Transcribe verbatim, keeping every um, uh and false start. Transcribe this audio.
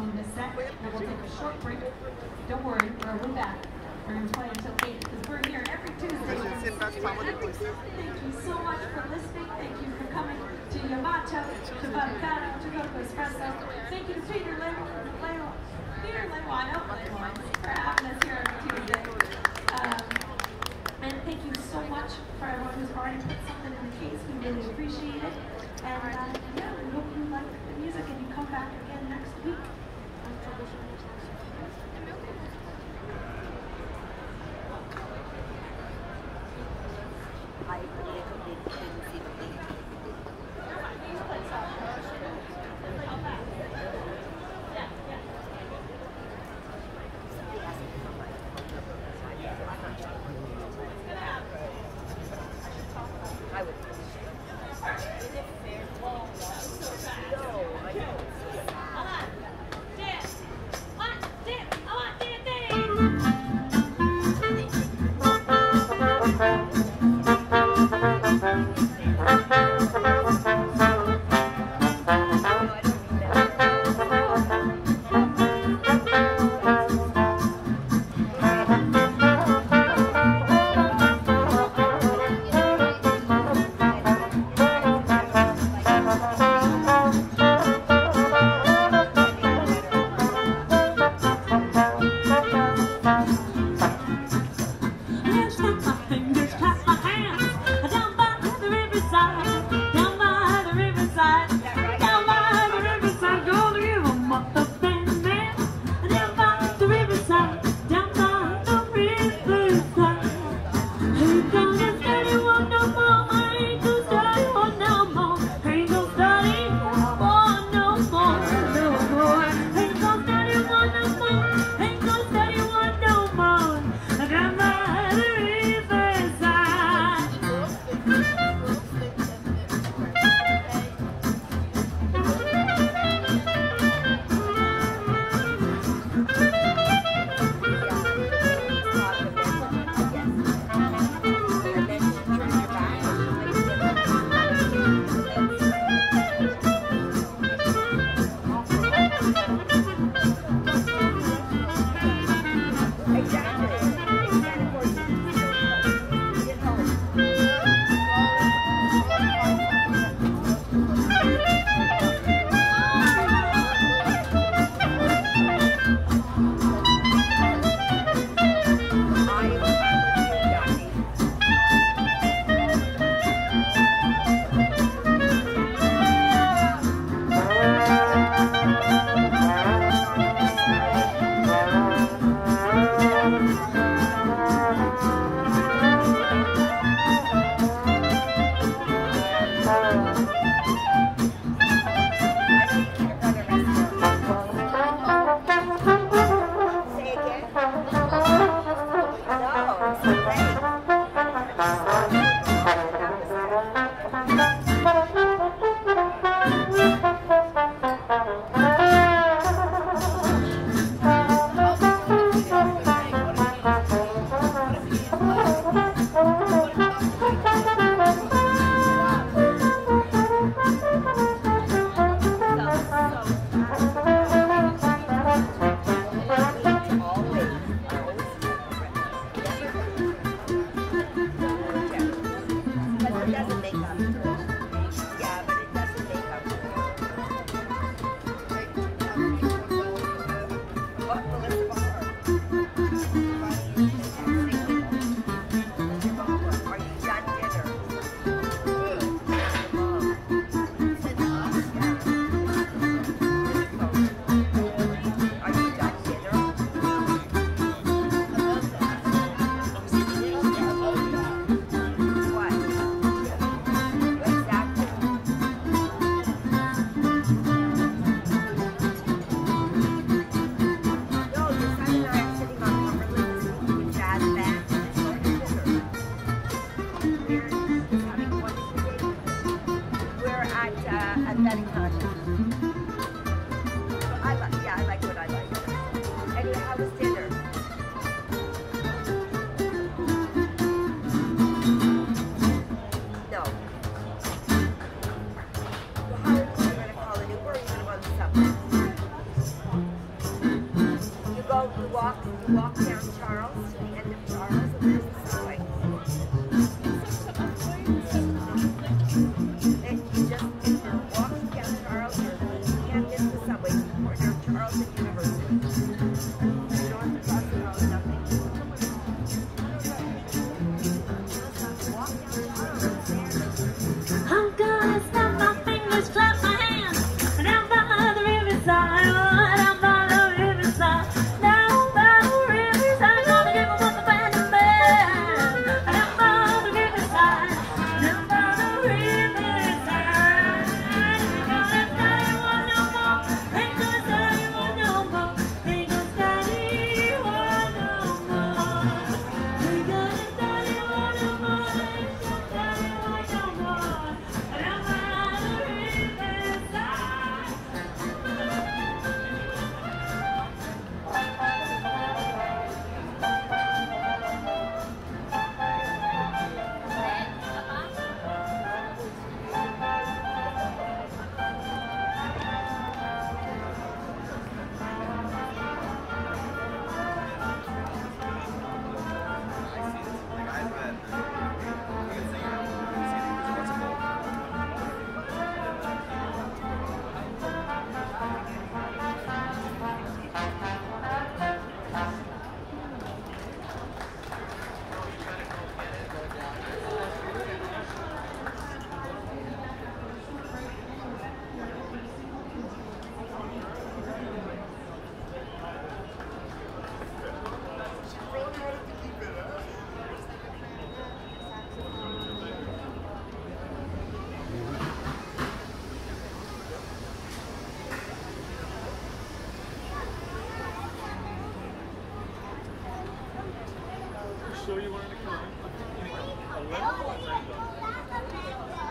in this set, and we'll take a short break. Don't worry, we're way back. We're going to play until eight because we're here every Tuesday. Every Tuesday. Thank you so much for listening. Thank you for coming to Yamato, to Vaticano, to Coco Espresso. Thank you to Peter Leywine, Peter Leywine, oh, Leywine, for having us here every Tuesday. Um, and thank you so much for everyone who's already put something in the case. We really appreciate it. And uh, yeah, we hope you like the music and you come back again next week. show you where to come.